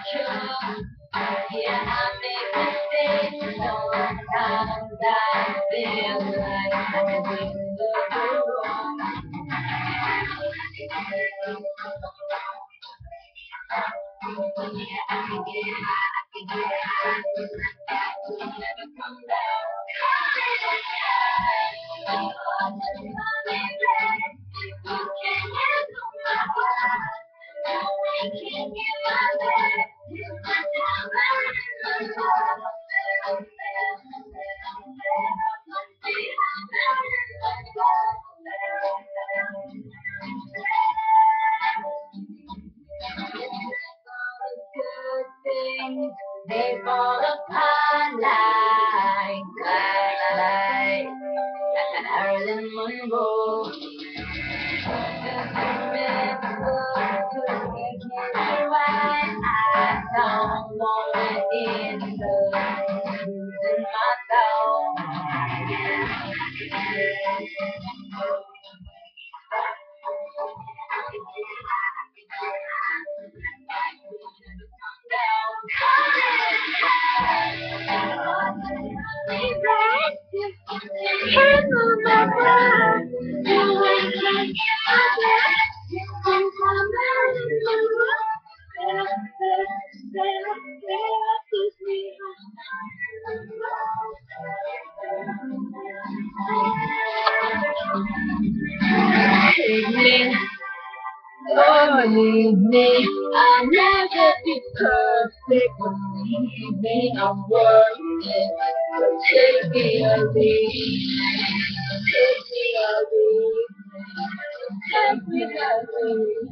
Yeah, I make mistakes. Sometimes I feel like I'm in the wrong. Good things, they fall apart like Marilyn Monroe. Just remember to keep it right. I don't want to end up losing my soul. Take me, oh leave me. I'll never be perfect, but believe me, I'm worth it. So take me or leave, take me or leave, take me or leave.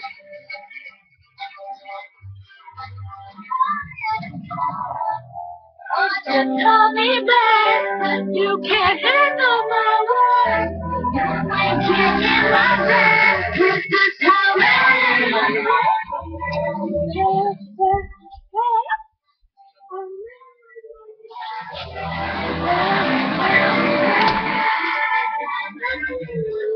Just call me back. You can't handle my words. You ain't kicking my back. This is how I am.